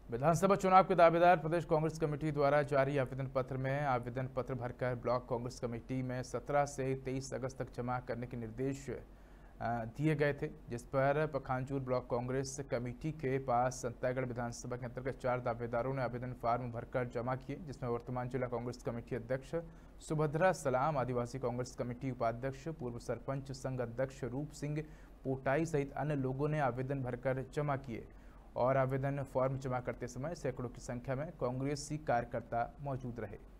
विधानसभा चुनाव के दावेदार प्रदेश कांग्रेस कमेटी द्वारा जारी आवेदन पत्र में आवेदन पत्र भरकर ब्लॉक कांग्रेस कमेटी में 17 से 23 अगस्त तक जमा करने के निर्देश दिए गए थे, जिस पर पखानजूर ब्लॉक कांग्रेस कमेटी के पास संतागढ़ विधानसभा के अंतर्गत 4 दावेदारों ने आवेदन फार्म भरकर जमा किए, जिसमें वर्तमान जिला कांग्रेस कमेटी अध्यक्ष सुभद्रा सलाम, आदिवासी कांग्रेस कमेटी उपाध्यक्ष, पूर्व सरपंच संघ अध्यक्ष रूप सिंह पोटाई सहित अन्य लोगों ने आवेदन भरकर जमा किए और आवेदन फॉर्म जमा करते समय सैकड़ों की संख्या में कांग्रेसी कार्यकर्ता मौजूद रहे।